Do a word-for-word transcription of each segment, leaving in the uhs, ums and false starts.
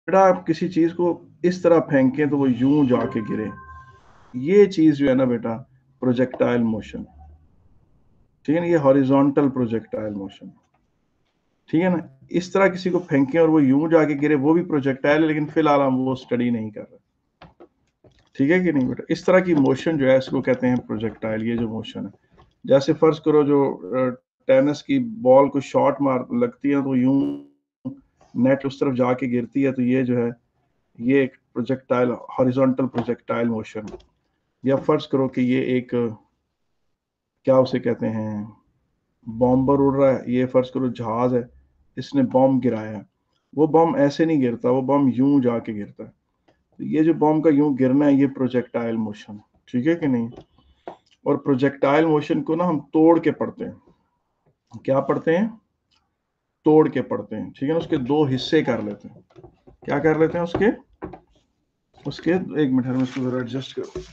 बेटा आप किसी चीज को इस तरह फेंकें तो वो यूं जाके गिरे, ये चीज जो है ना बेटा प्रोजेक्टाइल मोशन, ठीक है ना, ये हॉरिजॉन्टल प्रोजेक्टाइल मोशन, ठीक है ना। इस तरह किसी को फेंकें और वो यूं जाके गिरे, वो भी प्रोजेक्टाइल है, लेकिन फिलहाल हम वो स्टडी नहीं कर रहे, ठीक है कि नहीं बेटा। इस तरह की मोशन जो है इसको कहते हैं प्रोजेक्टाइल, ये जो मोशन है। जैसे फर्ज करो जो टेनिस की बॉल को शॉट मार लगती है तो यूं नेट उस तरफ जाके गिरती है, तो ये जो है ये एक प्रोजेक्टाइल, हॉरिजॉन्टल प्रोजेक्टाइल मोशन। या फर्ज करो कि ये एक, क्या उसे कहते हैं, बॉम्बर उड़ रहा है, ये फर्ज करो जहाज है, इसने बॉम्ब गिराया है, वो बॉम्ब ऐसे नहीं गिरता, वो बॉम्ब यूं जाके गिरता है। तो ये जो बॉम्ब का यूं गिरना है ये प्रोजेक्टाइल मोशन, ठीक है कि नहीं। और प्रोजेक्टाइल मोशन को ना हम तोड़ के पढ़ते हैं, क्या पढ़ते हैं, तोड़ के पढ़ते हैं, ठीक है ना। उसके दो हिस्से कर लेते हैं, क्या कर लेते हैं उसके उसके एक मिनट में इसको जरा एडजस्ट करो।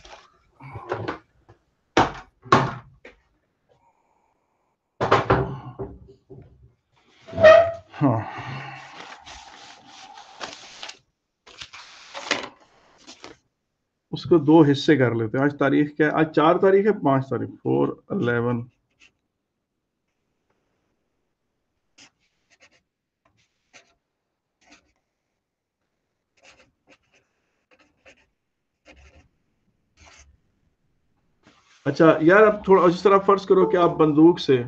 हाँ, उसको दो हिस्से कर लेते हैं। आज तारीख क्या है, आज चार तारीख है, पांच तारीख, फोर अलेवन, अच्छा यार अब थोड़ा इस तरह फर्ज करो कि आप बंदूक से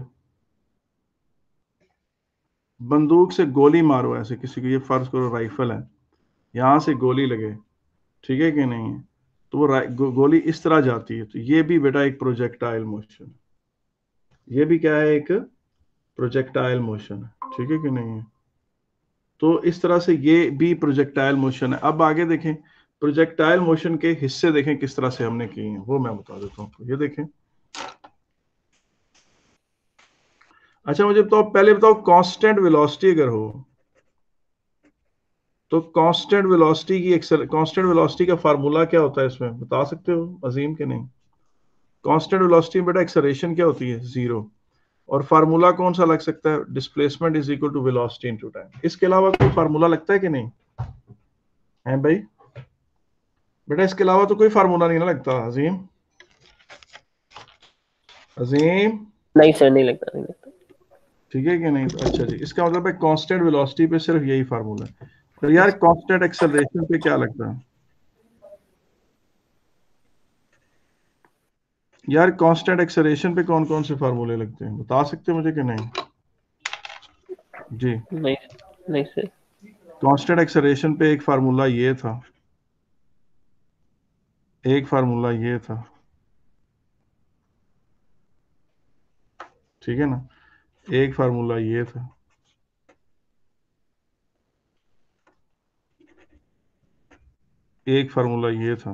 बंदूक से गोली मारो ऐसे किसी को, ये फर्ज करो राइफल है, यहां से गोली लगे, ठीक है कि नहीं, तो वो गो, गोली इस तरह जाती है, तो ये भी बेटा एक प्रोजेक्टाइल मोशन, ये भी क्या है, एक प्रोजेक्टाइल मोशन है, ठीक है कि नहीं। तो इस तरह से ये भी प्रोजेक्टाइल मोशन है। अब आगे देखें, प्रोजेक्टाइल मोशन के हिस्से देखें किस तरह से हमने किए हैं, वो मैं बता देता हूँ। ये देखें, अच्छा मुझे बताओ, पहले बताओ कांस्टेंट वेलोसिटी अगर हो तो कांस्टेंट वेलोसिटी की कांस्टेंट वेलोसिटी का फार्मूला क्या होता है, इसमें बता सकते हो अजीम के नहीं। कांस्टेंट वेलोसिटी में बेटा एक्सेलरेशन क्या होती है, जीरो। और फार्मूला कौन सा लग सकता है, displacement is equal to velocity into time. इसके अलावा कोई फार्मूला लगता है कि नहीं है भाई, बेटा इसके अलावा तो कोई फार्मूला नहीं ना लगता अजीम, अजीम, नहीं सर, नहीं लगता, नहीं लगता। ठीक है कि नहीं। तो अच्छा जी, इसका मतलब है कांस्टेंट वेलोसिटी पे सिर्फ यही फार्मूला है। तो यार कांस्टेंट एक्सेलरेशन पे क्या लगता है, यार कांस्टेंट एक्सेलरेशन पे कौन कौन से फार्मूले लगते हैं, बता सकते हैं मुझे कि नहीं जी। नहीं, नहीं सर। कांस्टेंट एक्सेलरेशन पे एक फार्मूला ये था, एक फार्मूला ये था, ठीक है ना, एक फार्मूला ये था, एक फार्मूला ये था।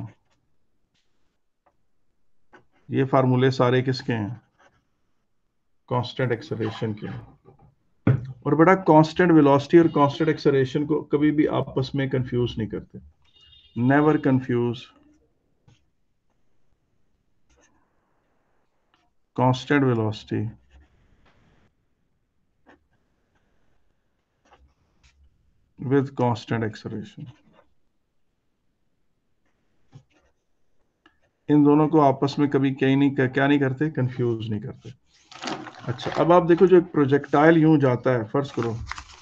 ये फार्मूले सारे किसके हैं, कांस्टेंट एक्सेलरेशन के हैं। और बेटा कांस्टेंट वेलोसिटी और कांस्टेंट एक्सेलरेशन को कभी भी आपस में कंफ्यूज नहीं करते, never confuse constant velocity with constant acceleration, इन दोनों को आपस में कभी क्या नहीं क्या नहीं करते, कंफ्यूज नहीं करते। अच्छा अब आप देखो, जो एक प्रोजेक्टाइल यूं जाता है, फर्ज करो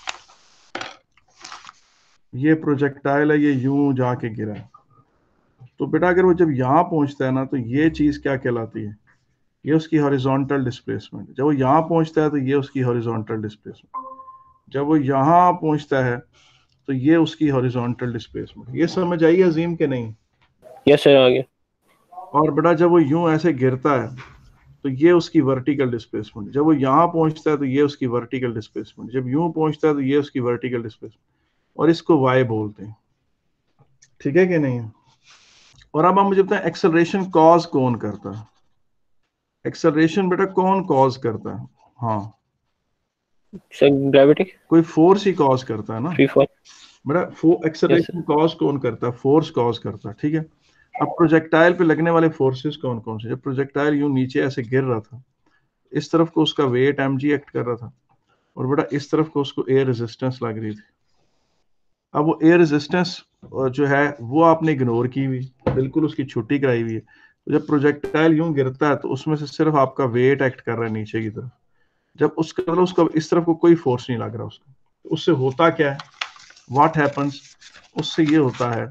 ये प्रोजेक्टाइल है, ये यूं जाके गिरा है, तो बेटा अगर वो जब यहां पहुंचता है ना, तो ये चीज क्या कहलाती है, ये उसकी हॉरिजॉन्टल डिस्प्लेसमेंट। जब वो यहां पहुंचता है तो ये उसकी हॉरिजॉन्टल डिस्प्लेसमेंट, जब वो यहां पहुंचता है तो ये उसकी हॉरिजॉन्टल डिस्प्लेसमेंट। ये समझ आई अजीम के नहीं। यस सर, आ गया। और बेटा जब वो यूं ऐसे गिरता है तो ये उसकी वर्टिकल डिस्प्लेसमेंट, जब वो यहां पहुंचता है तो ये उसकी वर्टिकल डिस्प्लेसमेंट, जब यूं पहुंचता है तो ये उसकी वर्टिकल डिस्प्लेसमेंट, और इसको वाई बोलते हैं, ठीक है कि नहीं। और अब हम मुझे बताएं एक्सेलरेशन कॉज कौन करता है, एक्सेलरेशन बेटा कौन कॉज करता है, हाँ सर ग्रेविटी। कोई फोर्स ही कॉज करता है ना फ्री फॉल। बेटा। Yes acceleration sir. कॉज कौन करता है, फोर्स कॉज करता है, ठीक है। अब प्रोजेक्टाइल पे लगने वाले फोर्सेस कौन कौन से, जब प्रोजेक्टाइल यूं नीचे ऐसे गिर रहा था, इस तरफ को उसका वेट एम जी एक्ट कर रहा था, और बेटा इस तरफ को उसको एयर रेजिस्टेंस लग रही थी। अब वो एयर रेजिस्टेंस जो है वो आपने इग्नोर की हुई, बिल्कुल उसकी छुट्टी कराई हुई है। तो जब प्रोजेक्टाइल यूं गिरता है तो उसमें से सिर्फ आपका वेट एक्ट कर रहा है नीचे की तरफ, जब उसका मतलब उसका इस तरफ को कोई फोर्स नहीं लग रहा उसको, तो उससे होता क्या है, व्हाट हैपन्स, उससे ये होता है,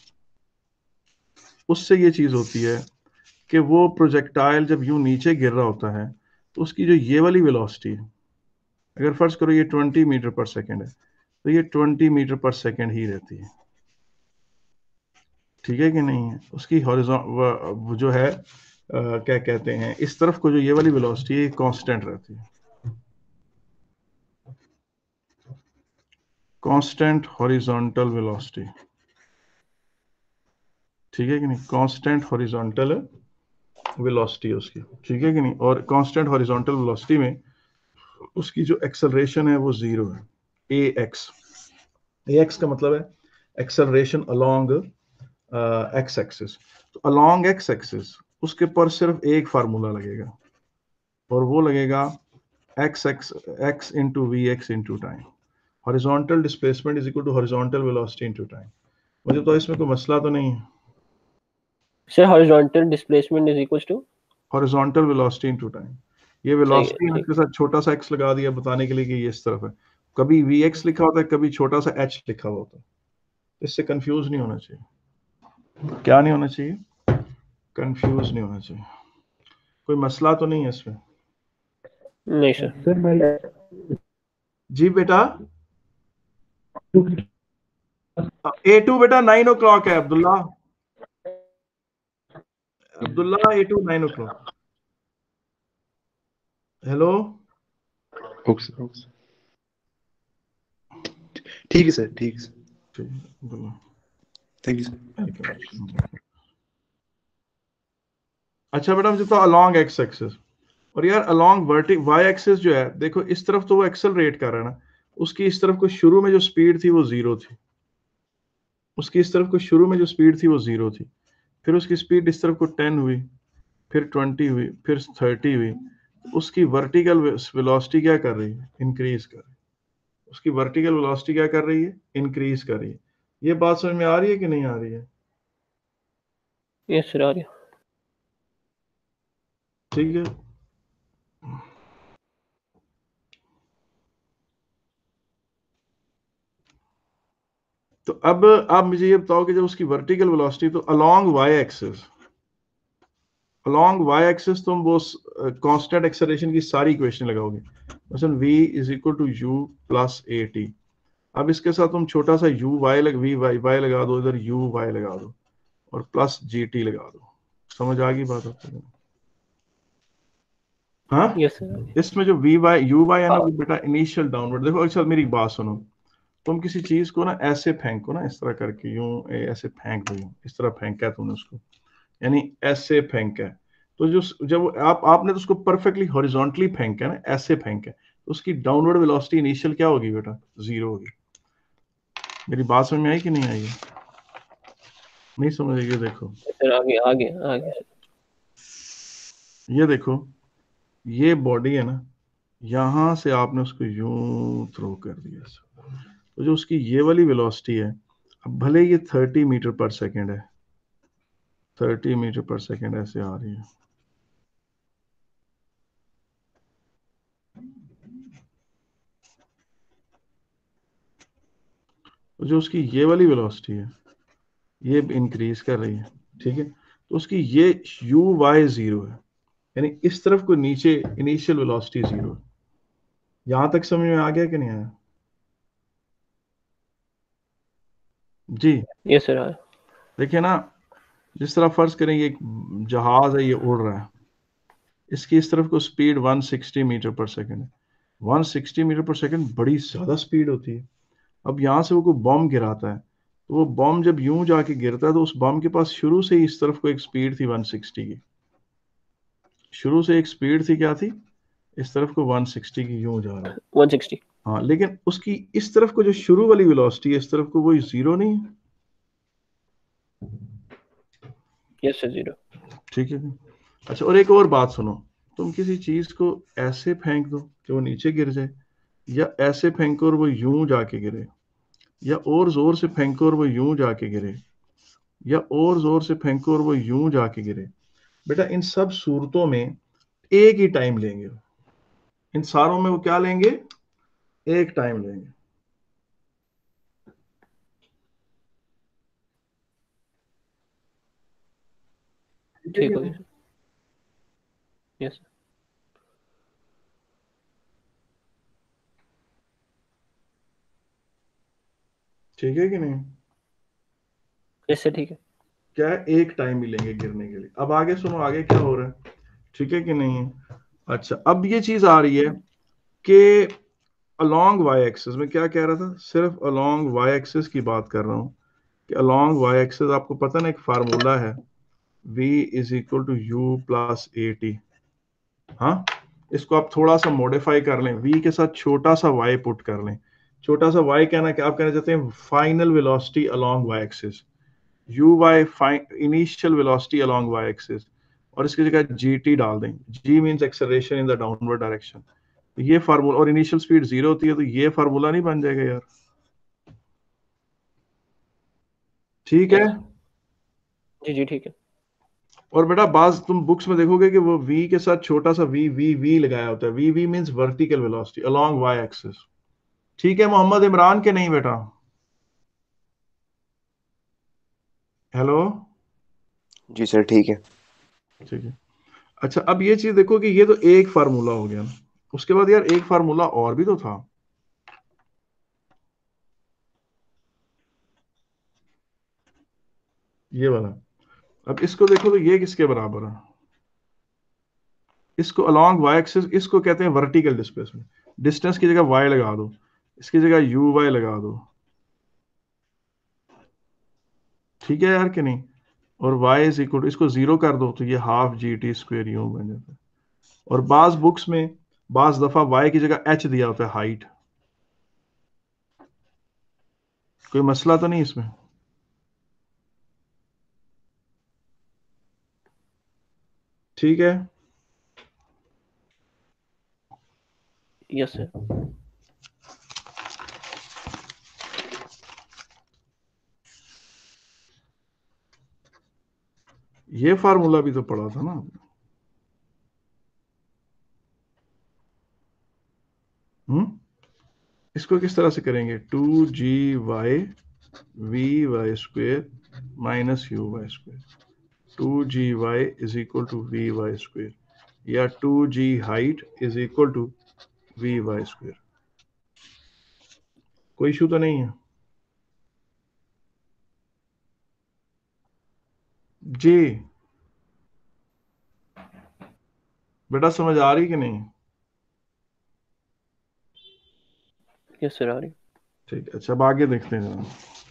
उससे ये चीज होती है कि वो प्रोजेक्टाइल जब यूं नीचे गिर रहा होता है तो उसकी जो ये वाली वेलोसिटी है, अगर फर्ज करो ये ट्वेंटी मीटर पर सेकेंड है तो ये ट्वेंटी मीटर पर सेकेंड ही रहती है, ठीक है कि नहीं है। उसकी हॉरिजॉन जो है आ, क्या कहते हैं, इस तरफ को जो ये वाली वेलोसिटी है कांस्टेंट रहती है, कांस्टेंट हॉरिजॉन्टल वेलोसिटी, ठीक है कि नहीं, कांस्टेंट हॉरिजॉन्टल वेलोसिटी है उसकी, ठीक है कि नहीं। और कांस्टेंट हॉरिजॉन्टल वेलोसिटी में उसकी जो एक्सेलरेशन है वो जीरो है, ए एक्स, ए एक्स का मतलब है एक्सेलरेशन अलोंग एक्स एक्सिस। तो अलोंग एक्स एक्सिस उसके पर सिर्फ एक फार्मूला लगेगा और वो लगेगा X X X into V X into time, horizontal displacement is equal to horizontal velocity into time. मुझे तो इसमें कोई मसला तो नहीं है sir horizontal displacement is equal to horizontal velocity into time, ये सही है वेलोसिटी ठीक इसके साथ छोटा सा एक्स लगा दिया बताने के लिए कि ये इस तरफ है, कभी वी एक्स लिखा होता है, कभी छोटा सा एच लिखा हुआ होता है, इससे कंफ्यूज नहीं होना चाहिए, क्या नहीं होना चाहिए, कंफ्यूज नहीं होना चाहिए, कोई मसला तो नहीं है इसमें। नहीं सर सर मैं जी बेटा, ए टू बेटा नाइन ओ क्लॉक है Abdullah, Abdullah A two nine o'clock. Hello okay sir, okay sir, ठीक है सर, ठीक है सर, ठीक है, अब्दुल्ला थैंक यू सर। अच्छा बेटा मुझे तो अलोंग एक्स एक्सिस, और यार अलोंग वर्टि वाई एक्सिस जो है देखो इस तरफ तो वो एक्सेलरेट कर रहा है ना, उसकी इस तरफ को शुरू में जो स्पीड थी वो जीरो थी, उसकी इस तरफ को शुरू में जो स्पीड थी वो जीरो थी, फिर उसकी स्पीड इस तरफ को टेन हुई, फिर ट्वेंटी हुई, फिर थर्टी हुई, उसकी वर्टिकल वेलोसिटी क्या कर रही है, इंक्रीज कर रही है, उसकी वर्टिकल वेलोसिटी क्या कर रही है, इंक्रीज कर रही है। ये बात समझ में आ रही है कि नहीं आ रही है, यस सर आ रही है। ठीक है। तो अब आप मुझे ये बताओ कि जब उसकी वर्टिकल वेलोसिटी, तो along Y axis, along Y axis तुम वो कांस्टेंट एक्सेलरेशन की सारी इक्वेशन लगाओगे, मसलन v is equal to U plus A T, अब इसके साथ तुम छोटा सा u y लग वी वाई वाई लगा दो, इधर u y लगा दो और प्लस जी टी लगा दो, समझ आ गई बात आपको, हाँ। यस सर इसमें जो वी वाई यू वाई है ना वो बेटा इनिशियल डाउनवर्ड, देखो अच्छा मेरी बात सुनो, तुम किसी चीज को ना ऐसे फेंको ना, इस तरह करके यूं ए, ऐसे फेंक दो, यूं इस तरह फेंका है तुमने उसको, यानी ऐसे फेंका है, तो जो जब आप आपने तो उसको परफेक्टली हॉरिजॉन्टली फेंका है ना, ऐसे फेंका है, तो उसकी डाउनवर्ड वेलोसिटी इनिशियल क्या होगी बेटा, जीरो होगी। मेरी बात समझ में आई कि नहीं आई है, नहीं समझ आई, ये देखो, सर आगे आगे आगे ये देखो, ये बॉडी है ना, यहां से आपने उसको यूं थ्रो कर दिया, तो जो उसकी ये वाली वेलोसिटी है, अब भले ये थर्टी मीटर पर सेकेंड है, थर्टी मीटर पर सेकेंड ऐसे आ रही है, तो जो उसकी ये वाली वेलोसिटी है ये इंक्रीज कर रही है, ठीक है, तो उसकी ये यू वाई जीरो है, यानी इस तरफ को नीचे इनिशियल वेलोसिटी जीरो है। यहां तक समझ में आ गया कि नहीं आया जी। यस सर आ देखिए ना, जिस तरह फर्ज करें ये एक जहाज है, ये उड़ रहा है, इसकी इस तरफ को स्पीड वन सिक्सटी मीटर पर सेकेंड है, वन सिक्सटी मीटर पर सेकेंड बड़ी ज्यादा स्पीड होती है। अब यहां से वो कोई बॉम्ब गिराता है, तो वो बॉम्ब जब यूं जाके गिरता है तो उस बॉम्ब के पास शुरू से ही इस तरफ को एक स्पीड थी वन सिक्सटी की, शुरू से एक स्पीड थी, क्या थी, इस तरफ को वन सिक्सटी की, यूं जा रहा है, वन सिक्सटी हाँ, लेकिन उसकी इस तरफ को जो शुरू वाली वेलोसिटी है इस तरफ को वो जीरो नहीं है, यस सर जीरो ठीक है। अच्छा और एक और बात सुनो, तुम किसी चीज को ऐसे फेंक दो कि वो नीचे गिर जाए, या ऐसे फेंको और वो यूं जाके गिरे, या और जोर से फेंको और वो यूं जाके गिरे, या और जोर से फेंको और वो यूं जाके गिरे, बेटा इन सब सूरतों में एक ही टाइम लेंगे, इन सारों में वो क्या लेंगे, एक टाइम लेंगे। ठीक हो गया सर। यस ठीक है कि नहीं? यस सर ठीक है। क्या है, एक टाइम ही लेंगे गिरने के लिए। अब आगे सुनो, आगे क्या हो रहा है, ठीक है कि नहीं? अच्छा, अब ये चीज आ रही है कि अलोंग वाई एक्सिस में क्या कह रहा था, सिर्फ अलोंग वाई एक्सिस की बात कर रहा हूं कि अलोंग वाई एक्सिस आपको पता ना एक फार्मूला है, v is equal to U plus A T. हाँ, इसको आप थोड़ा सा मॉडिफाई कर लें, v के साथ छोटा सा y पुट कर लें। छोटा सा y कहना क्या आप कहना चाहते हैं, final velocity along y axis, U Y initial velocity along y axis, और इसकी जगह gt डाल दें। g means acceleration in the downward direction. ये फार्मूला, और इनिशियल स्पीड जीरो होती है, तो ये फार्मूला नहीं बन जाएगा यार? ठीक है। जी जी ठीक है। और बेटा बाज तुम बुक्स में देखोगे कि वो v के साथ छोटा सा v v v लगाया होता है। v v means vertical velocity along y axis. ठीक है मोहम्मद इमरान के नहीं बेटा? हेलो, जी सर ठीक है। ठीक है। अच्छा, अब ये चीज देखो कि ये तो एक फार्मूला हो गया, उसके बाद यार एक फार्मूला और भी तो था, ये वाला। अब इसको देखो तो ये किसके बराबर है, इसको अलोंग y एक्सिस, इसको कहते हैं वर्टिकल डिस्प्लेसमेंट। डिस्टेंस की जगह y लगा दो, इसकी जगह यू वाई लगा दो, ठीक है यार कि नहीं? और y इज इक्वल टू, इसको जीरो कर दो तो ये हाफ जी टी स्क्वेयर यूं बन जाता है। और बाज बुक्स में बाज दफा y की जगह h दिया होता है, हाइट। कोई मसला तो नहीं इसमें? ठीक है। Yes sir. ये फार्मूला भी तो पढ़ा था ना आपने। हम्म, इसको किस तरह से करेंगे, two G Y V Y square minus U Y square, two G Y is equal to V Y square, या two G height is equal to V Y square. कोई इशू तो नहीं है जी? बेटा समझ आ रही कि नहीं? यस सर आ रही। ठीक है। अच्छा, अब आगे देखते हैं जरा।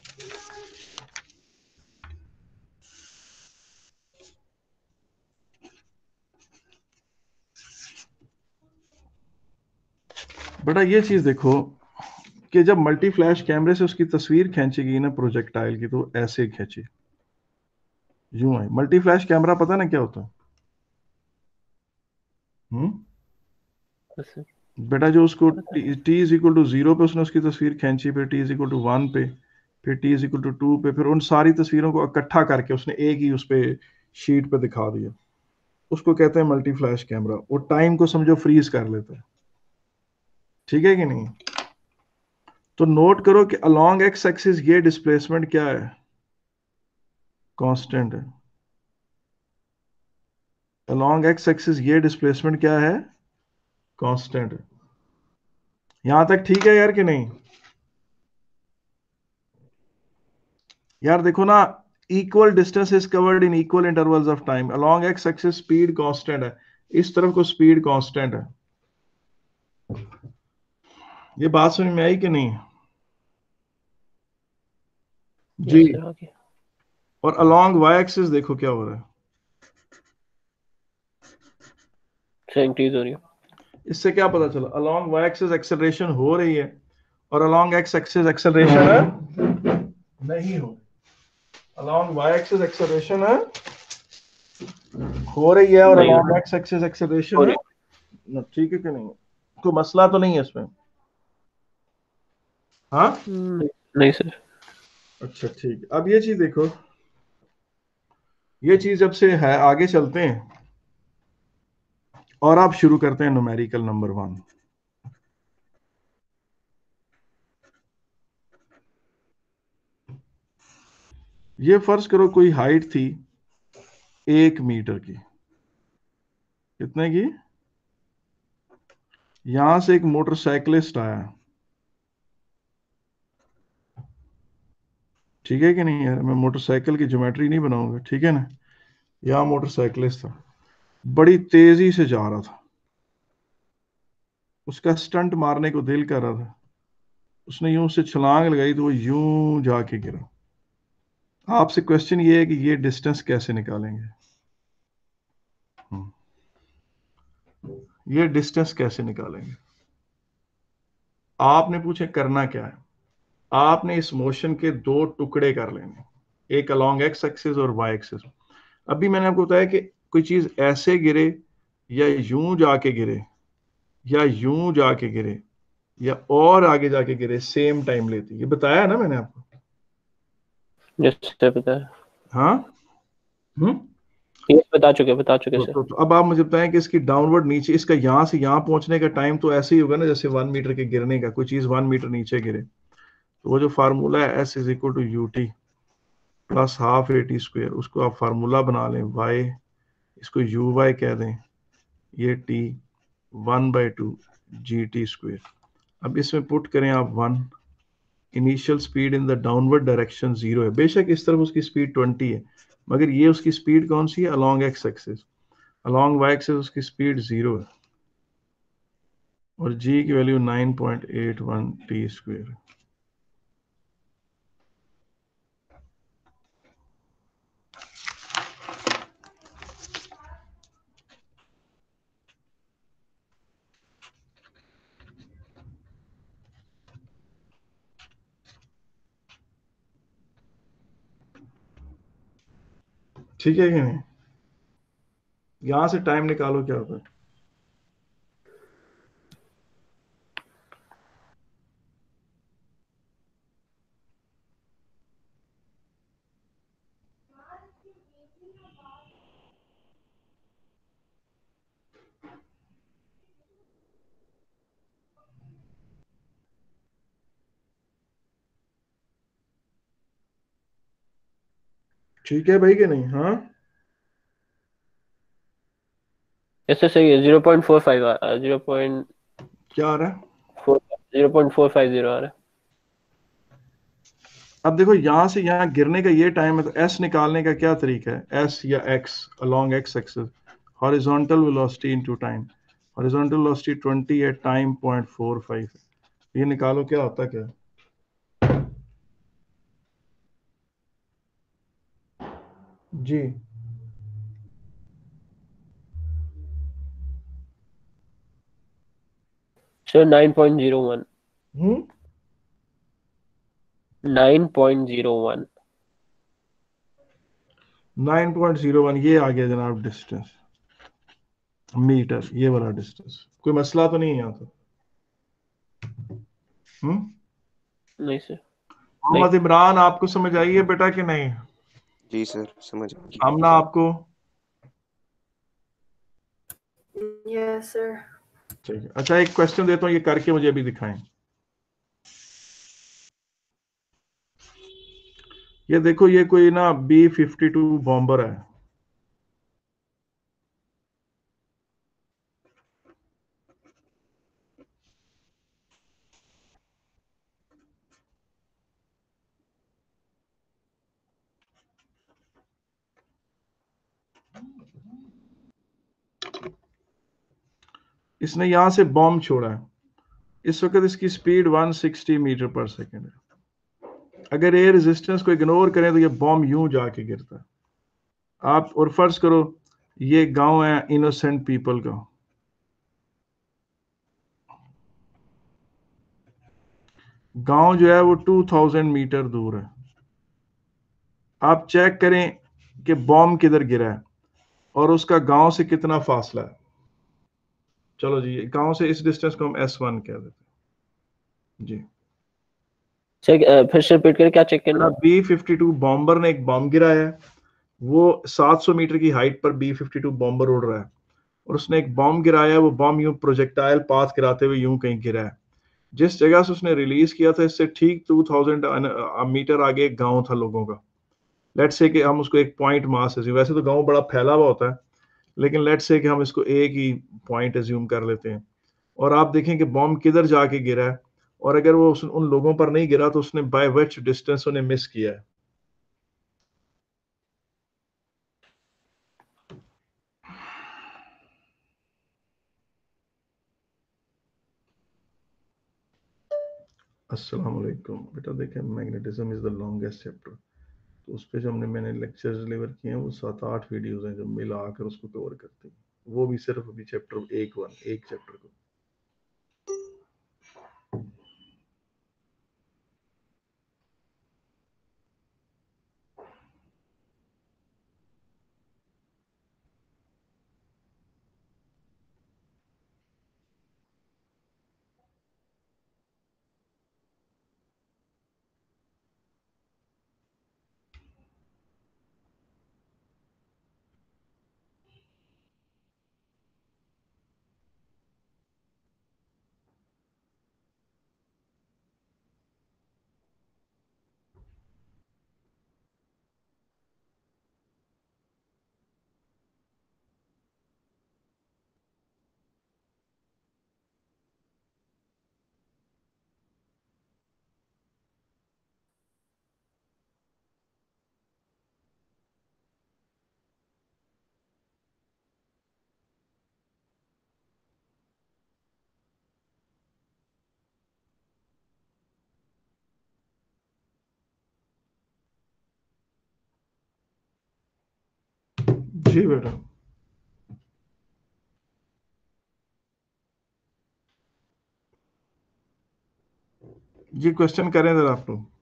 बेटा ये चीज देखो कि जब मल्टी फ्लैश कैमरे से उसकी तस्वीर खींचेगी ना प्रोजेक्टाइल की, तो ऐसे खींचे, यूं है। मल्टी फ्लैश कैमरा पता ना क्या होता है? Hmm, yes sir. बेटा जो उसको T is equal to zero पे उसने उसकी तस्वीर खींची, फिर T is equal to one पे, फिर T is equal to two पे, फिर उन सारी तस्वीरों को इकट्ठा करके उसने एक ही उस पे शीट पे दिखा दिया, उसको कहते हैं मल्टी फ्लैश कैमरा। वो टाइम को समझो फ्रीज कर लेता है, ठीक है कि नहीं? तो नोट करो कि अलोंग एक्स एक्सिस ये डिस्प्लेसमेंट क्या है, कांस्टेंट है। अलोंग एक्स एक्सिस ये डिस्प्लेसमेंट क्या है, कांस्टेंट है। यहां तक ठीक है यार कि नहीं? यार देखो ना, equal distance is covered in equal intervals of time, along x axis speed constant है, इस तरफ को स्पीड कांस्टेंट है। ये बात समझ में आई कि नहीं जी? यस सर आ गया। और अलोंग वाई एक्सिस देखो क्या हो रहा है, सर इंक्रीज हो रही है। इससे क्या पता चला, अलोंग वाई एक्सिस एक्सेलरेशन हो रही है और अलोंग एक्स एक्सिस एक्सेलरेशन नहीं हो रही। अलोंग वाई एक्सिस एक्सेलरेशन हो रही है और नहीं हो अलोंग एक्स एक्सिस हो एक्सेलरेशन, रही। ठीक है कि नहीं? कोई मसला तो नहीं है इसमें? हाँ, नहीं नहीं सर। अच्छा ठीक, अब ये चीज देखो, ये चीज जब से है, आगे चलते हैं और आप शुरू करते हैं न्यूमेरिकल नंबर वन। ये फर्ज करो कोई हाइट थी एक मीटर की, कितने की? यहां से एक मोटरसाइकिलिस्ट आया, ठीक है कि नहीं यार, मैं मोटरसाइकिल की ज्योमेट्री नहीं बनाऊंगा, ठीक है ना। यहां मोटरसाइकिलिस्ट था, बड़ी तेजी से जा रहा था, उसका स्टंट मारने को दिल कर रहा था, उसने यूं से छलांग लगाई तो वो यूं जाके गिरा। आपसे क्वेश्चन ये है कि ये डिस्टेंस कैसे निकालेंगे? हम्म, ये डिस्टेंस कैसे निकालेंगे? आपने पूछे करना क्या है, आपने इस मोशन के दो टुकड़े कर लेने, एक अलोंग एक्स एक्सिस और वाई एक्सिस। अभी मैंने आपको बताया कि कोई चीज ऐसे गिरे या यूं जाके गिरे या यूं जाके गिरे या और आगे जाके गिरे, सेम टाइम लेती है, ये बताया ना मैंने आपको। यस सर पता है। हाँ। हम्म ये बता चुके बता चुके तो, सर। तो, तो अब आप मुझे बताएं कि इसकी डाउनवर्ड नीचे, इसका यहां से यहां पहुंचने का टाइम तो ऐसे ही होगा ना जैसे वन मीटर के गिरने का, कोई चीज वन मीटर नीचे गिरे तो वो जो फार्मूला है s is equal to u t plus half a t square, उसको आप फार्मूला बना लें, वाई इसको यू वाई कह दें, ये t one by two g t square. अब इसमें पुट करें आप one, initial speed in the downward direction zero है, बेशक इस तरफ उसकी स्पीड ट्वेंटी है, मगर ये उसकी स्पीड कौन सी है? Along x axis. Along Y axis उसकी स्पीड जीरो है और जी की value nine point eight one T square. ठीक है कि नहीं? यहां से टाइम निकालो क्या होता है। ठीक है भाई कि नहीं? हाँ, ऐसे सही है। जीरो पॉइंट फोर फाइव आ रहा है। जीरो पॉइंट क्या आ रहा है? Four zero point four five zero आ रहा है। अब देखो यहां से यहां गिरने का ये टाइम है, तो एस निकालने का क्या तरीका है? एस या x along x axis, horizontal velocity into time. Horizontal velocity twenty है, टाइम पॉइंट फोर फाइव है, ये निकालो क्या होता क्या? जी sir nine point zero one. Hmm nine point zero one. Nine point zero one, ये आ गया जनाब डिस्टेंस, मीटर, ये वाला डिस्टेंस। कोई मसला तो नहीं है यहाँ तो? हम्म नहीं सर। नहीं। मोहम्मद इमरान, आपको समझ आई है बेटा कि नहीं? जी सर समझ आ गया। आमना आपको? Yes sir. ठीक है, अच्छा एक क्वेश्चन देता हूँ, ये करके मुझे अभी दिखाएं। ये देखो, ये कोई ना बी फिफ्टी टू बॉम्बर है, इसने यहां से बॉम्ब छोड़ा है, इस वक्त इसकी स्पीड वन सिक्सटी मीटर पर सेकेंड है। अगर ये रेजिस्टेंस को इग्नोर करें तो ये बॉम्ब यूं जाके गिरता है। आप और फर्ज करो ये गांव है इनोसेंट पीपल का, गांव जो है वो टू थाउजेंड मीटर दूर है। आप चेक करें कि बॉम्ब किधर गिरा है और उसका गांव से कितना फासला है। चलो जी, गांव से इस डिस्टेंस को हम एस वन कह देते हैं जी। सर अ, फिर से रिपीट करके क्या चेक करना? बी फिफ्टी टू बॉम्बर ने एक बॉम्ब गिराया है, वो सात सौ मीटर की हाइट पर बी फिफ्टी टू बॉम्बर उड़ रहा है और उसने एक बॉम्ब गिराया है, वो बॉम्ब यूं प्रोजेक्टाइल पाथ गिराते हुए यूं कहीं गिरा है। जिस जगह से उसने रिलीज किया था इससे ठीक टू थाउजेंड मीटर आगे एक गांव था लोगों का। लेट्स से कि हम उसको एक पॉइंट मास एज्यूम, वैसे तो गांव बड़ा फैला हुआ होता है लेकिन लेट्स से कि हम इसको एक ही पॉइंट एज्यूम कर लेते हैं और आप देखें कि बॉम्ब किधर जाके गिरा है और अगर वो उस, उन लोगों पर नहीं गिरा तो उसने बाय विच डिस्टेंस उन्हें मिस किया है। अस्सलाम वालेकुम बेटा, देखें magnetism is the longest chapter, तो उस पे जो हमने मैंने लेक्चर्स डिलीवर किए हैं वो सात आठ वीडियोस हैं जो मिला कर उसको कवर करते हैं, वो भी सिर्फ अभी चैप्टर एक वन एक चैप्टर को। जी बेटा, जी क्वेश्चन करें जरा आप लोग।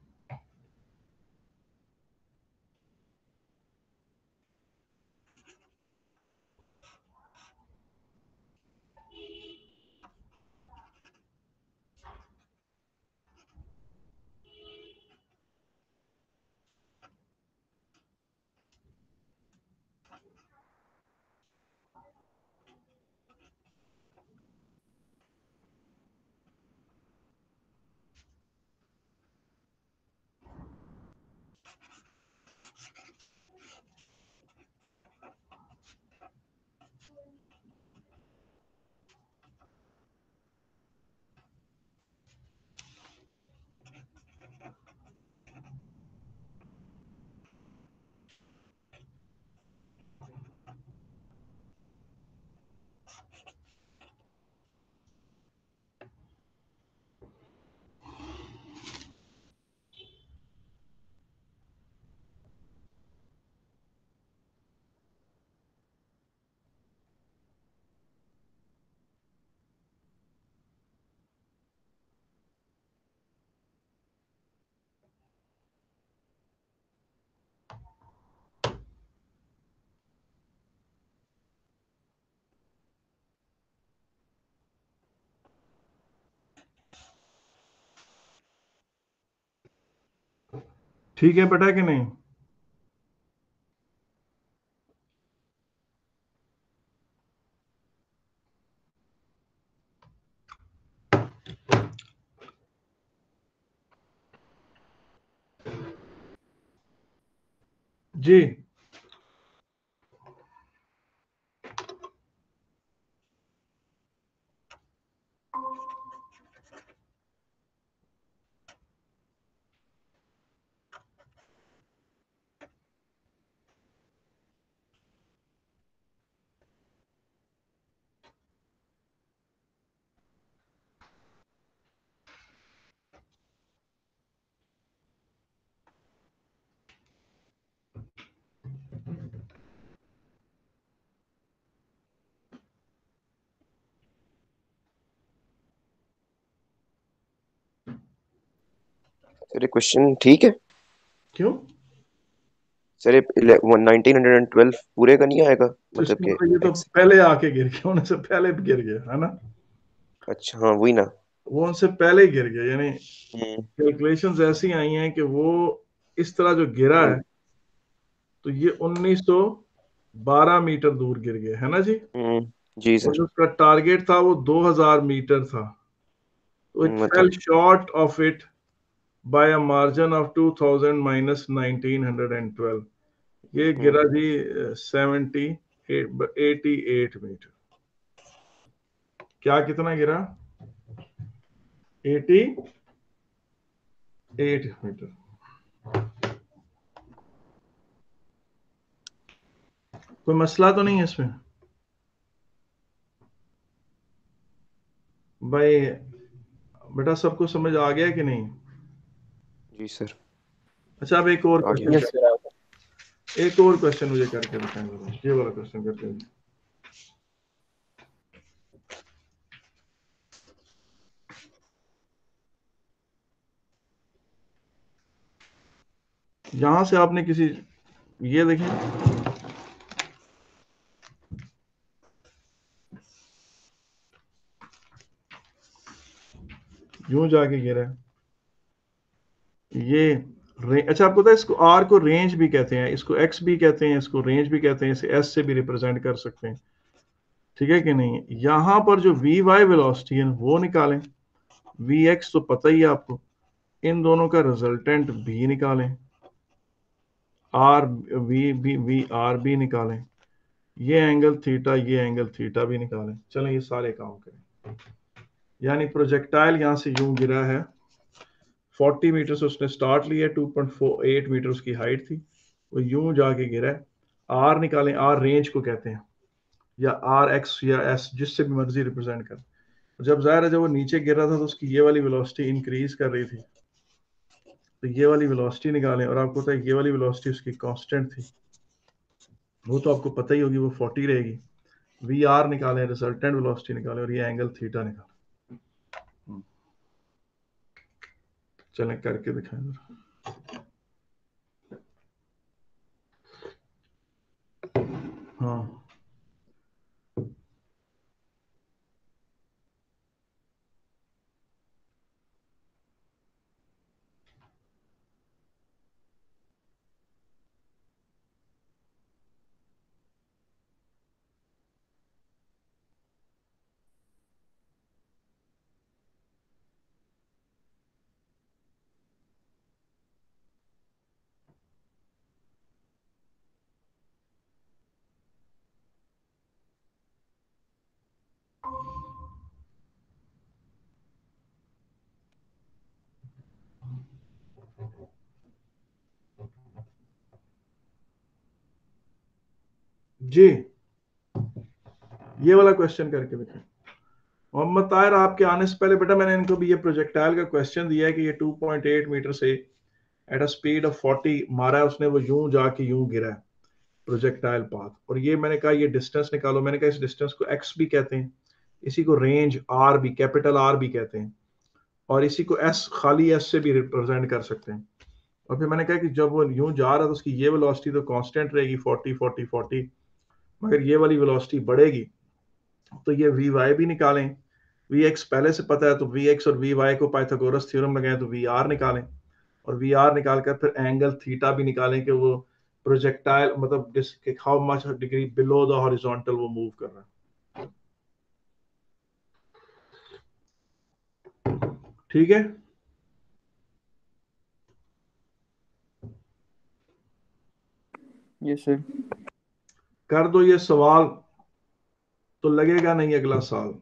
ठीक है बेटा कि नहीं? जी सर ये क्वेश्चन ठीक है? क्यों? सर ये नाइनटीन ट्वेल्व पूरे का नहीं आएगा, तो मतलब इसमें कि तो ये तो ex- पहले आके गिर गया, होने से पहले गिर गया है ना। अच्छा हाँ वही ना। वो उनसे पहले ही गिर गया, यानी हम्म, कैलकुलेशंस ऐसी आई हैं कि वो इस तरह जो गिरा है तो ये उन्नीस सौ बारह मीटर दूर गिर गया है ना जी। हम्म, जी और सर। जो उसका टारगेट था वो दो हज़ार मीटर था, तो इट फेल मतलब short of it by a margin of two thousand minus nineteen hundred twelve. ये गिरा हम्म, जी सेवेंटी एटी एट मीटर। क्या कितना गिरा? Eighty eight metre. कोई मसला तो नहीं है इसमें भाई? बेटा सबको समझ आ गया कि नहीं? जी सर, अच्छा, अब एक और आ गया। Question, yes sir. एक और क्वेश्चन मुझे करके दिखाएंगे, ये वाला क्वेश्चन करके दिखाएं। यहां से आपने किसी, ये देखें, यूं जाके गिरा है ये रे, अच्छा आपको पता है इसको आर को रेंज भी कहते हैं, इसको एक्स भी कहते हैं, इसको रेंज भी कहते हैं, इसे एस से भी रिप्रेजेंट कर सकते हैं, ठीक है कि नहीं? यहां पर जो वी वाई वेलोसिटी है वो निकालें, वी एक्स तो पता ही है आपको, इन दोनों का रिजल्टेंट भी निकालें, आर वी भी वी आर भी निकालें, ये एंगल थीटा ये एंगल थीटा भी निकालें। चलें ये सारे काम करें। यानी प्रोजेक्टाइल यहां से यूं गिरा है, चालीस मीटर से उसने स्टार्ट लिया, two point four eight metre उसकी हाइट थी, वो यूं जाके गिरा है। आर निकालें, आर रेंज को कहते हैं, या आर एक्स या एस, जिससे भी मर्जी रिप्रेजेंट कर। जब जाहिर है जब वो नीचे गिर रहा था तो उसकी ये वाली वेलोसिटी इंक्रीज कर रही थी, तो ये वाली वेलोसिटी निकालें, और आपको पता है ये वाली वेलोसिटी उसकी कांस्टेंट थी, वो तो आपको पता ही होगी, वो चालीस रहेगी। वी आर निकालें, रिजल्टेंट वेलोसिटी निकालें, और ये एंगल थीटा निकालें। चलें करके दिखाएं जरा। हाँ, जी ये वाला क्वेश्चन करके दिखाएं। मोहम्मद ताहिर आपके आने से पहले बेटा मैंने इनको भी ये प्रोजेक्टाइल का क्वेश्चन दिया है कि ये टू पॉइंट एट मीटर से at a speed of forty मारा है उसने, वो यूं जाके यूं गिरा है प्रोजेक्टाइल पाथ। और ये मैंने कहा ये डिस्टेंस निकालो, मैंने कहा इस डिस्टेंस को एक्स भी कहते हैं, इसी को रेंज आर भी, कैपिटल आर भी कहते हैं, और इसी को एस, खाली एस से भी रिप्रेजेंट कर सकते हैं। और फिर मैंने कहा कि जब वो यूं जा रहा था उसकी ये वेलोसिटी तो कांस्टेंट रहेगी फोर्टी फोर्टी फोर्टी, मगर ये वाली वेलोसिटी बढ़ेगी, तो ये वी वाई भी निकालें। वी एक्स पहले से पता है, तो वी एक्स और वी वाई को पाइथागोरस थ्योरम लगाएं तो वी आर निकालें, और वी आर निकाल कर फिर एंगल थीटा भी निकालें कि वो प्रोजेक्टाइल मतलब how much degree below the horizontal वो मूव कर रहा है। ठीक है, यस सर। कर दो ये सवाल, तो लगेगा नहीं अगला साल।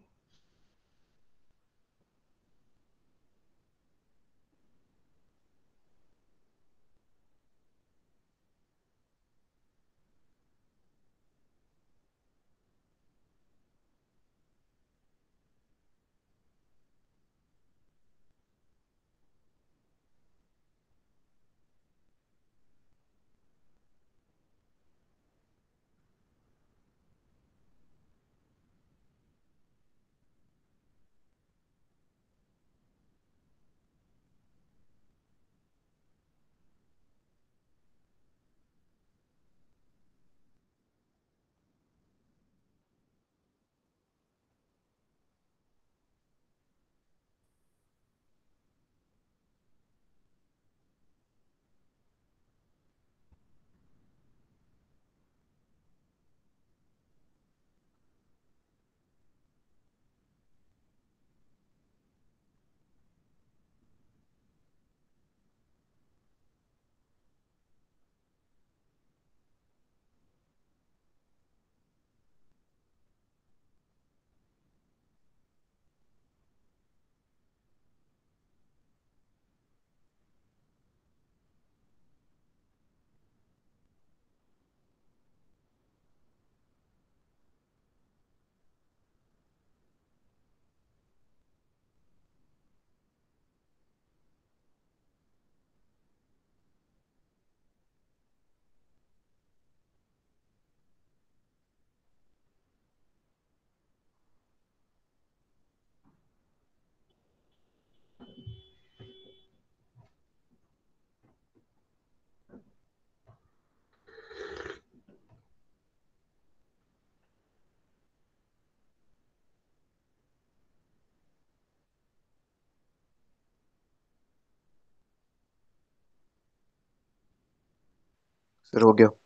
सर हो गया।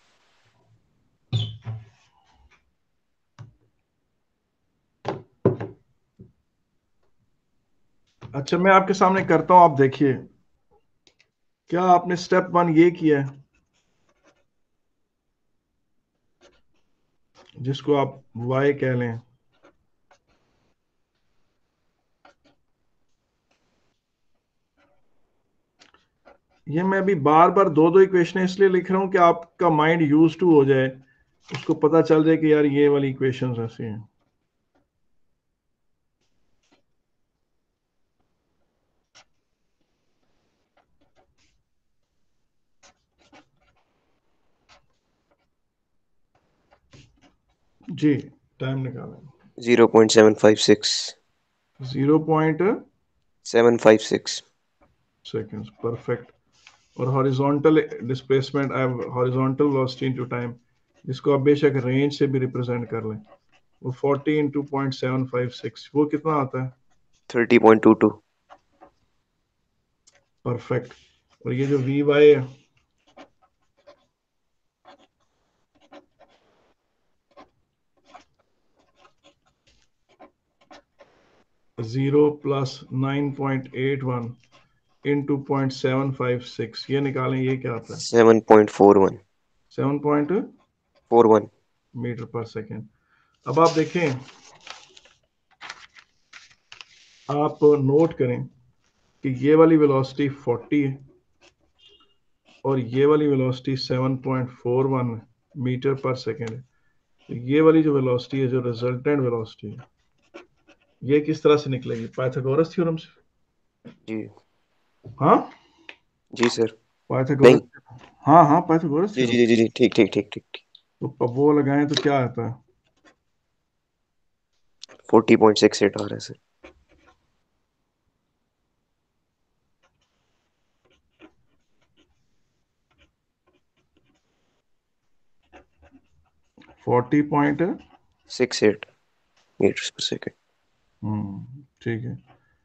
अच्छा मैं आपके सामने करता हूं, आप देखिए क्या आपने स्टेप वन ये किया है, जिसको आप वाई कह लें। ये मैं अभी बार बार दो दो इक्वेशन इसलिए लिख रहा हूं कि आपका माइंड यूज टू हो जाए, उसको पता चल जाए कि यार ये वाली इक्वेशंस ऐसी हैं। जी टाइम निकालें। Zero point seven five six. Zero point seven five six. Seconds, perfect. और horizontal displacement, I horizontal velocity into time, जिसको आप बेशक रेंज से भी रिप्रेजेंट कर लें, वो forty into point seven five six, वो कितना आता है? Thirty point two two. Perfect. और ये जो वी वाई है, zero plus nine point eight one into point seven five six, ये निकालें, ये क्या आता है? Seven point four one. Seven point four one. Metre पर सेकेंड। अब आप देखें, आप नोट करें कि ये वाली वेलोसिटी फोर्टी है और ये वाली velocity seven point four one metre पर सेकेंड है। तो ये वाली जो वेलोसिटी है, जो रिजल्टेंट वेलोसिटी है, ये किस तरह से निकलेगी? पाइथागोरस थ्योरम से। जी। हाँ जी सर। नहीं। पाइथागोरस, हाँ हाँ पाइथागोरस जी थ्योरम। जी जी जी जी, ठीक ठीक ठीक ठीक। तो वो लगाएं तो क्या आता है? फोर्टी पॉइंट सिक्स एट आ रहा है sir. Forty point six eight metres पर सेकेंड। हम्म ठीक है।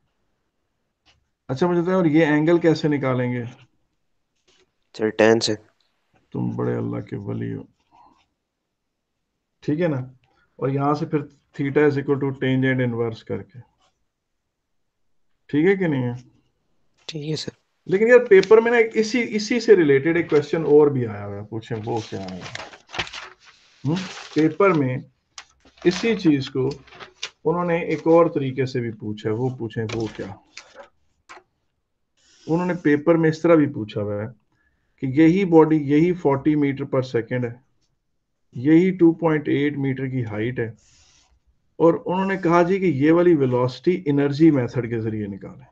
अच्छा मुझे बताओ, और ये एंगल कैसे निकालेंगे? सर टेन से। तुम बड़े अल्लाह के वली हो, ठीक है ना। और यहां से फिर theta is equal to tangent inverse करके, ठीक है कि नहीं है? ठीक है सर। लेकिन यार पेपर में ना एक इसी इसी से रिलेटेड एक क्वेश्चन और भी आया हुआ है, पूछें वो क्या है? हम्म पेपर में इसी चीज को उन्होंने एक और तरीके से भी पूछा है, वो पूछें वो क्या? उन्होंने पेपर में इस तरह भी पूछा हुआ है कि यही बॉडी, यही फोर्टी मीटर पर सेकेंड है, यही टू पॉइंट एट मीटर की हाइट है, और उन्होंने कहा जी कि ये वाली वेलोसिटी एनर्जी मेथड के जरिए निकालें,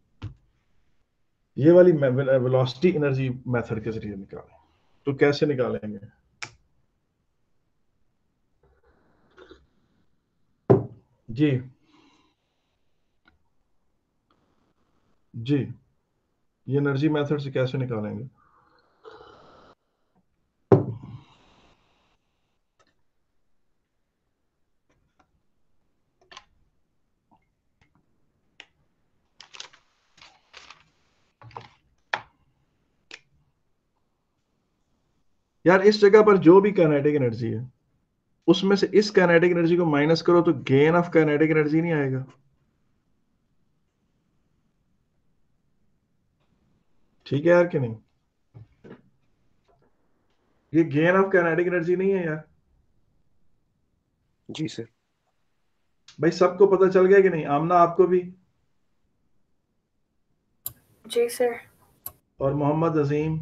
ये वाली वेलोसिटी एनर्जी मेथड के जरिए निकालें। तो कैसे निकालेंगे? जी जी, ये एनर्जी मेथड से कैसे निकालेंगे? यार इस जगह पर जो भी काइनेटिक एनर्जी है, उसमें से इस काइनेटिक एनर्जी को माइनस करो तो गेन ऑफ काइनेटिक एनर्जी नहीं आएगा, ठीक है यार कि नहीं? ये गेन ऑफ काइनेटिक एनर्जी नहीं है यार। जी सर। भाई सबको पता चल गया कि नहीं? आमना आपको भी, जी सर। और मोहम्मद अजीम।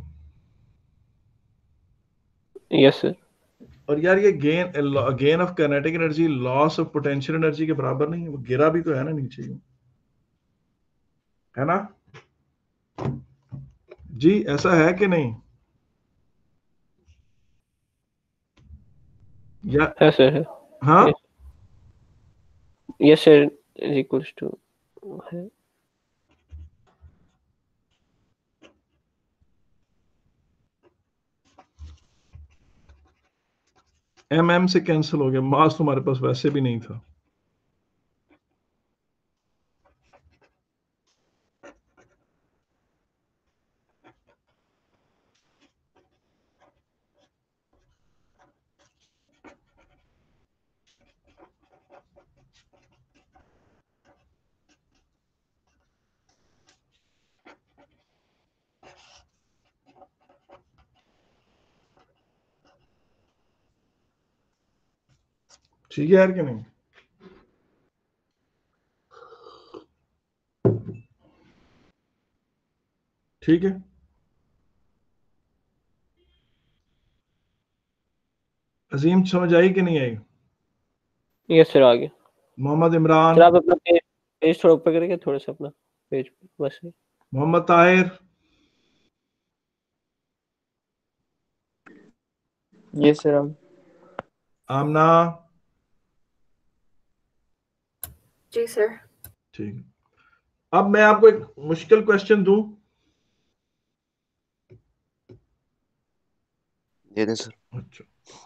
Yes sir. और यार ये gain gain of kinetic energy loss of potential energy के बराबर नहीं है, वो गिरा भी तो है ना नीचे, है ना? जी ऐसा है कि नहीं? या है सर, है। हाँ, yes sir, is equals to है। एम एम से कैंसिल हो गया, मास तुम्हारे पास वैसे भी नहीं था। ठीक है यार कि नहीं? ठीक है, अजीम समझ आई कि नहीं आई? यस सर, आ गया। मोहम्मद इमरान, सर आप अपना पेज पेज थोड़ा ऊपर करेंगे, थोड़ा सा अपना पेज, बस। Mohammad Tahir, Yes, sir. um, Amna, जी सर। ठीक है। अब मैं आपको एक मुश्किल क्वेश्चन दूं, दे दें सर। अच्छा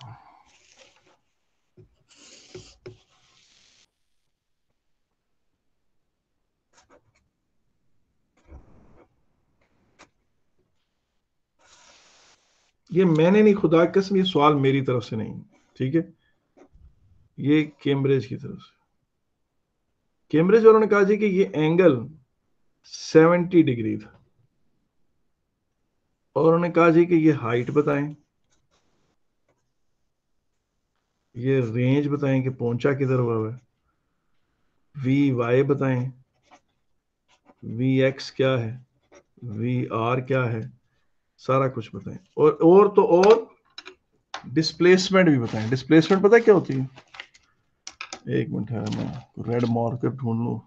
ये मैंने नहीं, खुदा की कसम, ये सवाल मेरी तरफ से नहीं, ठीक है, ये कैम्ब्रिज की तरफ से। कैम्ब्रिज वालों ने कहा जी कि ये एंगल सेवेंटी डिग्री था, और उन्होंने कहा जी कि ये हाइट बताएं, ये रेंज बताएं कि पहुंचा किधर हुआ है, वी वाई बताएं, वी एक्स क्या है, वी आर क्या है, सारा कुछ बताएं, और और तो और डिस्प्लेसमेंट भी बताएं। डिस्प्लेसमेंट पता है क्या होती है? एक मिनट है, मैं रेड मार्कर ढूंढ लूं,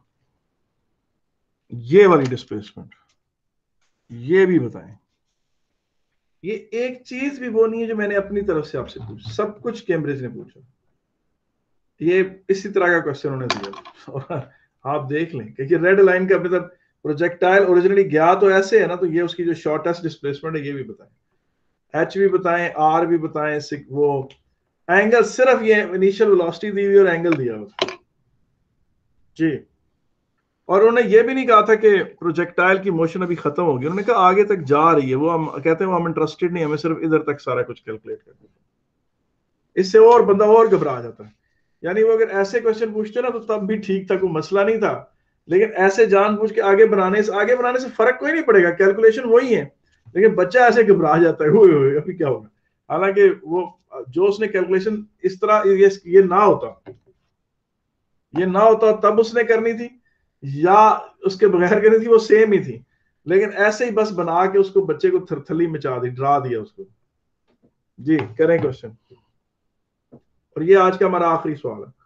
ये वाली डिस्प्लेसमेंट, ये भी बताएं। ये एक चीज भी वो नहीं है जो मैंने अपनी तरफ से आपसे पूछा, सब कुछ कैम्ब्रिज ने पूछा। ये इसी तरह का क्वेश्चन उन्होंने दिया, और आप देख लें कि रेड लाइन का मतलब प्रोजेक्टाइल ओरिजिनली गया तो ऐसे है ना, तो ये उसकी जो शॉर्टेस्ट डिस्प्लेसमेंट है ये भी बताएं, एच भी बताएं, आर भी बताएं, वो एंगल, सिर्फ ये इनिशियल वेलोसिटी दी हुई और एंगल दिया हुआ जी। और उन्होंने ये भी नहीं कहा था कि प्रोजेक्टाइल की मोशन अभी खत्म होगी, उन्होंने कहा आगे तक जा रही है, वो हम कहते हैं वो हम इंटरेस्टेड नहीं, हमें सिर्फ इधर तक सारा कुछ कैलकुलेट करना है। इससे और बंदा और घबरा जाता है। यानी वो अगर ऐसे क्वेश्चन पूछते ना तो तब भी ठीक था, कोई मसला नहीं था, लेकिन ऐसे जानबूझ के आगे बनाने से आगे बनाने से फर्क कोई नहीं पड़ेगा, कैलकुलेशन वही है, लेकिन बच्चा ऐसे घबरा जाता है, ओए ओए अभी क्या होगा। हालांकि वो जो उसने कैलकुलेशन इस तरह ये, ये ना होता ये ना होता तब उसने करनी थी या उसके बगैर करनी थी, वो सेम ही थी, लेकिन ऐसे ही बस बना के उसको बच्चे को थरथली मचा दी, डरा दिया उसको। जी करें क्वेश्चन, और ये आज का हमारा आखिरी सवाल है।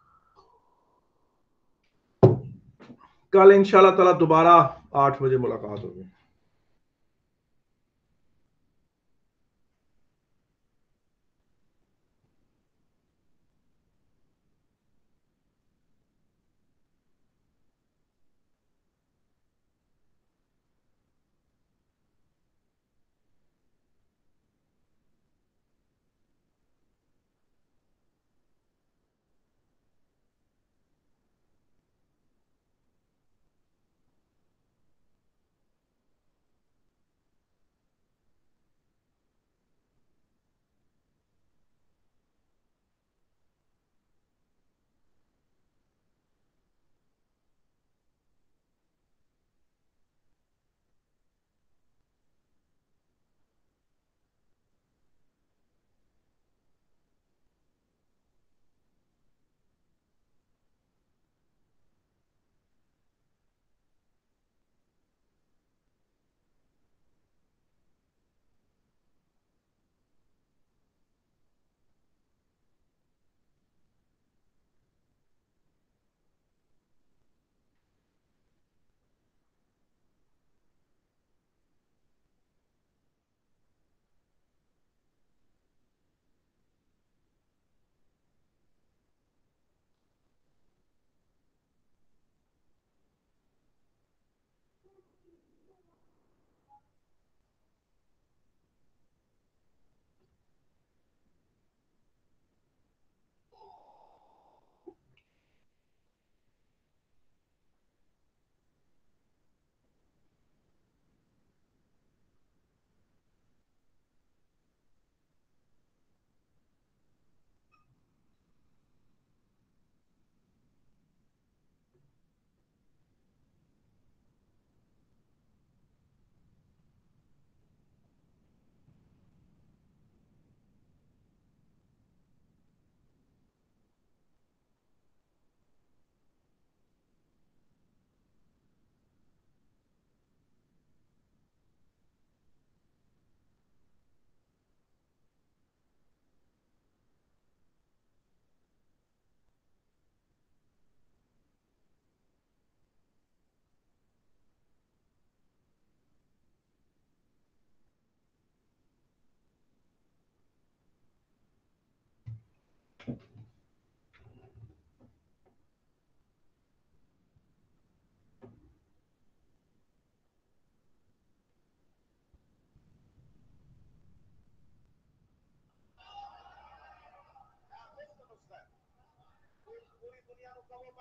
कल इंशाल्लाह ताला दोबारा आठ बजे मुलाकात होगी।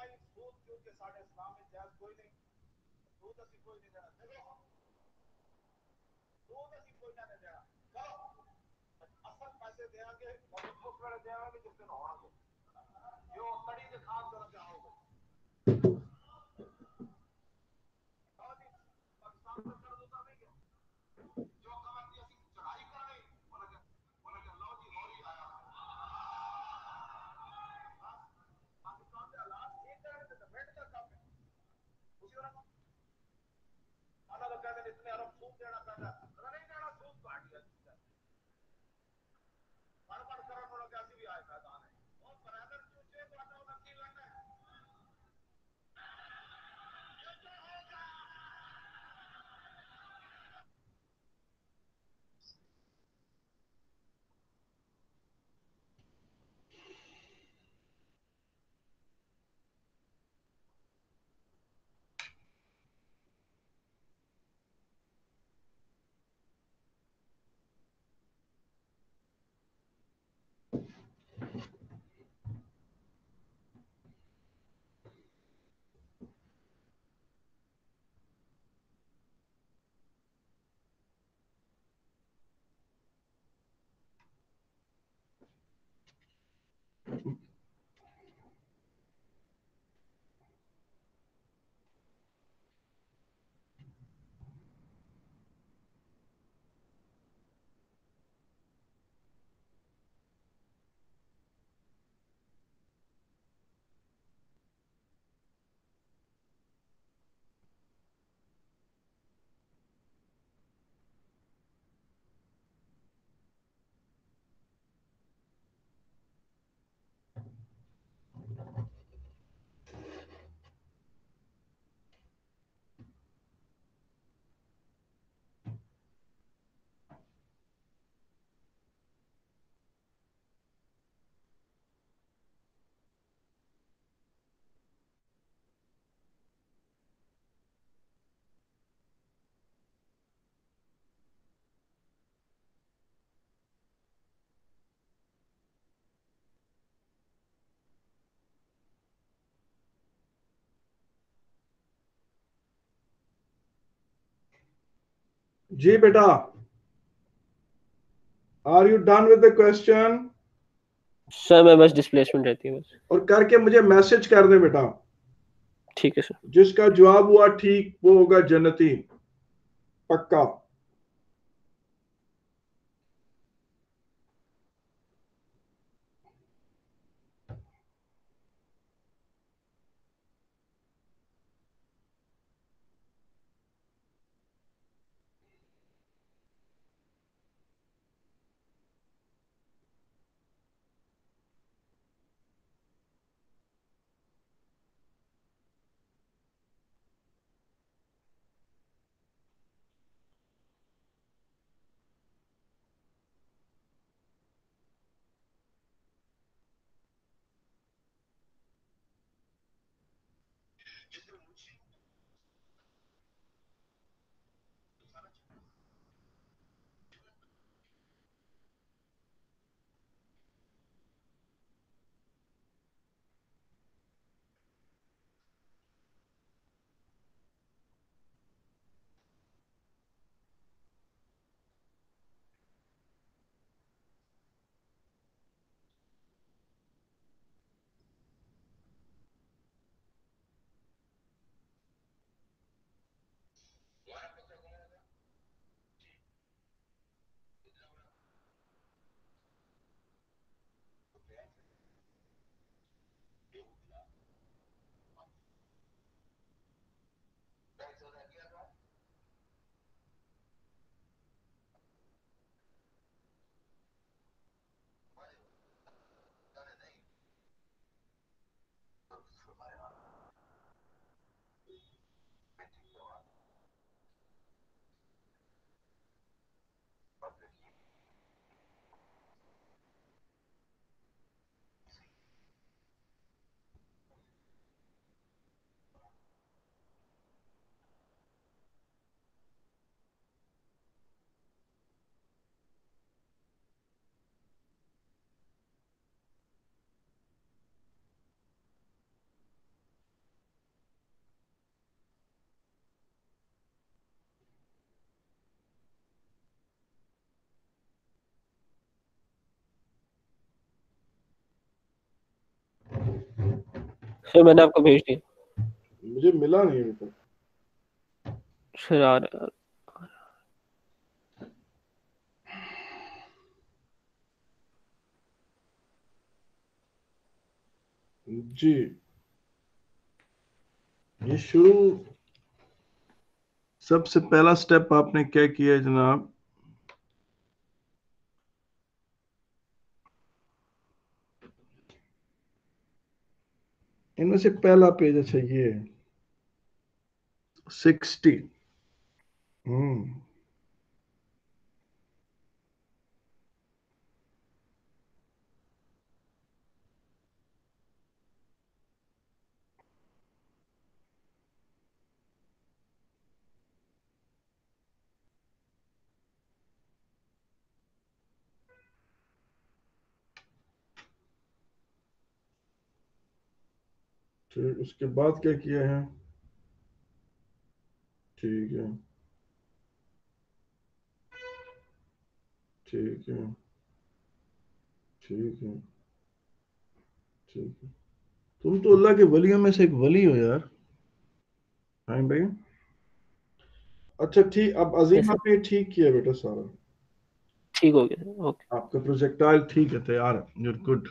जी बेटा, are you done with the question? Sir मैं बस डिस्प्लेसमेंट रहती है बस। और करके मुझे मैसेज कर दे बेटा। ठीक है सर। जिसका जवाब हुआ ठीक वो होगा जन्नती, पक्का। सर मैंने आपको भेज दिया। मुझे मिला नहीं अभी तक। सर आ रहा जी ये शुरू सबसे पहला स्टेप आपने क्या किया है जनाब? इनमें से पहला पेज अच्छा ये है सिक्सटी। हम्म ठीक, उसके बाद क्या किया है? ठीक है ठीक है ठीक है ठीक है। तुम तो अल्लाह के वलियों में से एक वली हो यार। हाँ भाई। अच्छा ठीक, अब अजीम Yes, आपने ठीक किया बेटा सारा। ठीक हो गया सर। ओके आपका प्रोजेक्टाइल ठीक है, तैयार है, यूर गुड।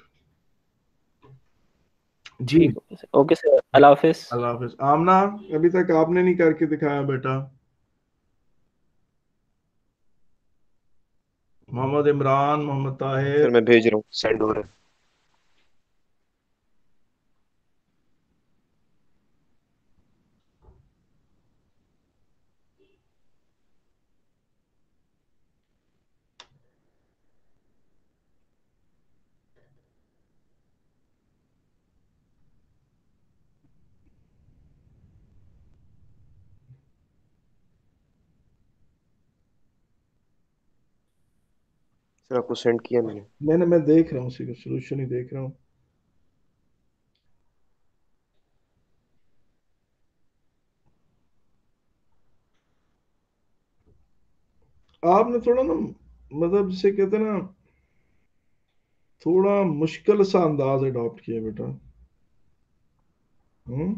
जी ठीक हो गया सर। ओके सर, अल्लाह हाफिज। अल्लाह हाफिज। आमना, अभी तक आपने नहीं करके दिखाया बेटा। मोहम्मद इमरान, मोहम्मद ताहिर। सर मैं भेज रहा हूँ, सेंड हो रहा है। सर आपको सेंड किया मैंने। मैंने मैं देख रहा हूँ, उसी का सोल्यूशन ही देख रहा हूँ। आपने थोड़ा ना, मतलब जिसे कहते हैं ना, थोड़ा मुश्किल सा अंदाज अडॉप्ट किया बेटा। हम्म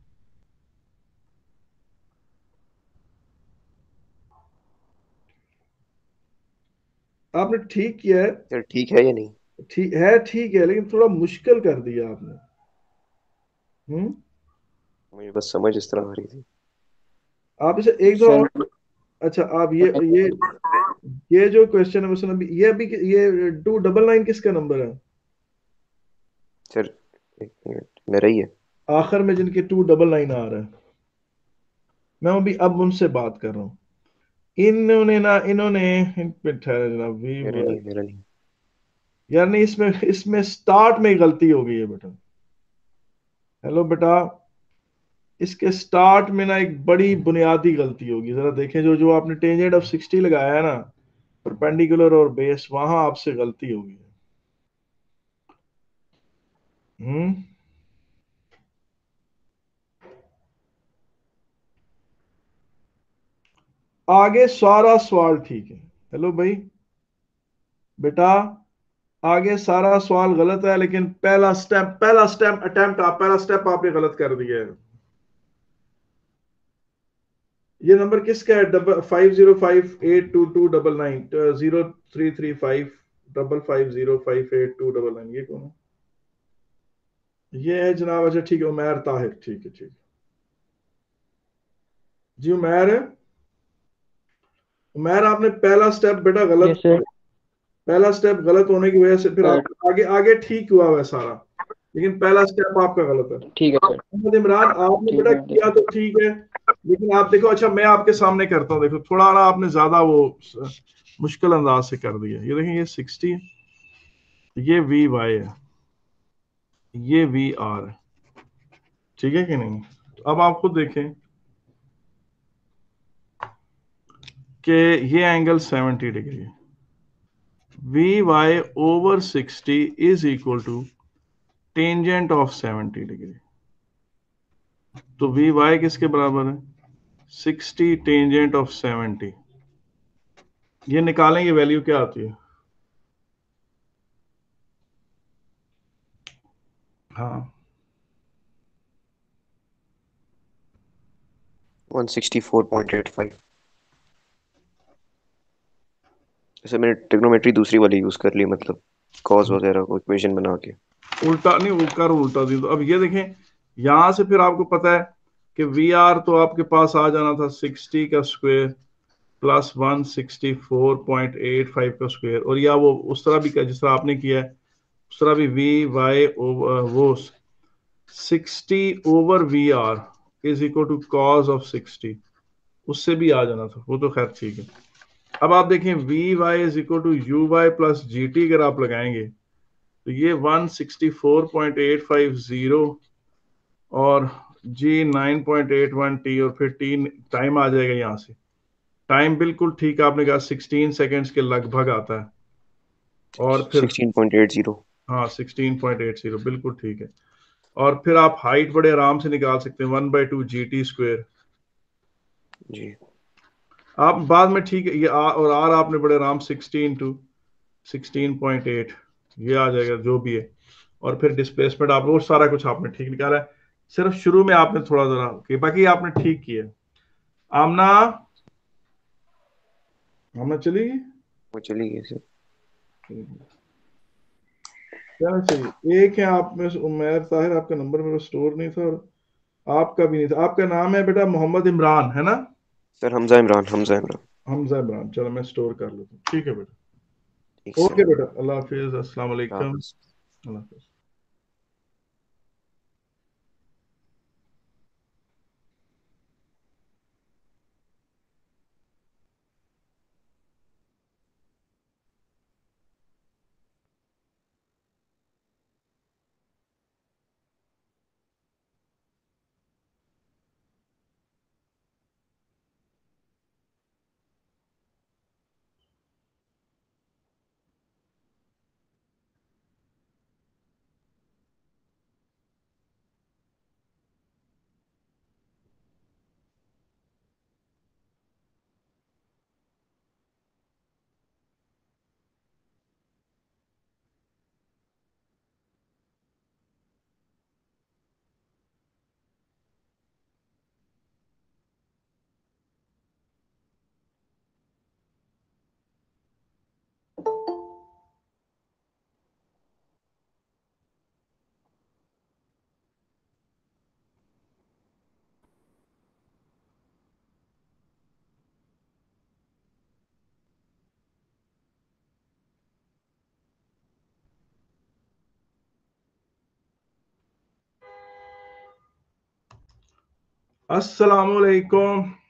आपने ठीक किया है। सर ठीक है या नहीं? ठीक है, ठीक है, लेकिन थोड़ा मुश्किल कर दिया आपने। हम्म मुझे बस समझ इस तरह आ रही थी। आप इसे एक दो और। सर अच्छा आप ये ये ये जो क्वेश्चन है उसने अभी ये अभी ये टू डबल नाइन किसका नंबर है? सर एक मिनट, मेरा ही है। आखिर में जिनके टू डबल नाइन आ रहा है, मैं अभी अब उनसे बात कर रहा हूँ। इन्होंने ना इन्होंने इन पे ठहरे जनाब वी मेरा नहीं, मेरा नहीं। यार नहीं, इसमें इसमें स्टार्ट में ही गलती हो गई है बेटा। हेलो बेटा, इसके स्टार्ट में ना एक बड़ी बुनियादी गलती होगी, जरा देखें। जो जो आपने टेंजेंट ऑफ सिक्सटी लगाया है ना, परपेंडिकुलर और बेस, वहां आपसे गलती होगी। हम्म आगे सारा सवाल ठीक है। हेलो भाई बेटा, आगे सारा सवाल गलत है, लेकिन पहला स्टेप पहला स्टेप अटेम्प्ट आप पहला स्टेप आपने गलत कर दिया है। ये नंबर किसका है? Double five zero five eight two two double nine zero three three five double five zero five eight two double nine, ये कौन है? ये है जनाब, अच्छा ठीक है, उमैर ताहिर, ठीक है ठीक है जी। उमैर है, उमैर आपने पहला स्टेप बेटा गलत, यस सर। पहला स्टेप गलत होने की वजह से फिर सर आप आगे आगे ठीक हुआ हुआ है सारा, लेकिन पहला स्टेप आपका गलत है। ठीक है सर। मोहम्मद इमरान, आपने ठीक बेटा है किया तो ठीक है, लेकिन आप देखो, अच्छा मैं आपके सामने करता हूँ, देखो थोड़ा ना आपने ज्यादा वो स- मुश्किल अंदाज से कर दिया। ये देखें, ये सिक्सटी है, ये वी वाई है, ये वी आर है, ठीक है कि नहीं? तो अब आप खुद देखें कि ये एंगल सेवेंटी डिग्री है। V y over sixty is equal to tangent of seventy degree. तो वी वाई किसके बराबर है? Sixty tangent of seventy. ये निकालेंगे, वैल्यू क्या आती है? हाँ one sixty four point eight five. जैसे मैंने ट्रिग्नोमेट्री दूसरी वाली यूज कर ली, मतलब कॉस वगैरह को इक्वेशन बना के। उल्टा नहीं, वो कर उल्टा दी तो अब ये देखें, यहां से फिर आपको पता है कि वी आर तो आपके पास आ जाना था सिक्सटी का square plus one sixty four point eight five का स्क्वायर, और या वो उस तरह भी जिस तरह आपने किया है उस तरह भी वी वाई वो sixty over v r is equal to cos of sixty, उससे भी आ जाना था, वो तो खैर ठीक है। अब आप देखें v y is equal to u y plus g t अगर आप लगाएंगे तो ये one sixty four point eight five zero और g nine point eight one t, और फिर टी टाइम आ जाएगा यहां से, टाइम बिल्कुल ठीक आपने कहा सिक्सटीन सेकेंड्स के लगभग आता है, और फिर सिक्सटीन पॉइंट एट जीरो। हाँ सिक्सटीन पॉइंट एट जीरो बिल्कुल ठीक है। और फिर आप हाइट बड़े आराम से निकाल सकते हैं, one by two g t square. जी आप बाद में ठीक है, ये आ, और आर आपने बड़े आराम sixteen to sixteen point eight ये आ जाएगा जो भी है, और फिर डिस्प्लेसमेंट आप वो सारा कुछ आपने ठीक निकाला है, सिर्फ शुरू में आपने थोड़ा जरा कि बाकी आपने ठीक किया। आमना आमना चली गई, वो चली गई सर। क्या चाहिए, एक है आप में से उमैर ताहिर, आपका नंबर मेरे स्टोर नहीं था, और आपका भी नहीं था। आपका नाम है बेटा मोहम्मद इमरान है ना? सर हमजा इमरान, हमजा इमरान। हमजा इमरान, चलो मैं स्टोर कर लेता हूँ, ठीक है बेटा। ठीक सर। ओके बेटा, अल्लाह हाफिज, अस्सलाम वालेकुम। हाफिज। अल्लाह हाफिज। अस्सलाम वालेकुम।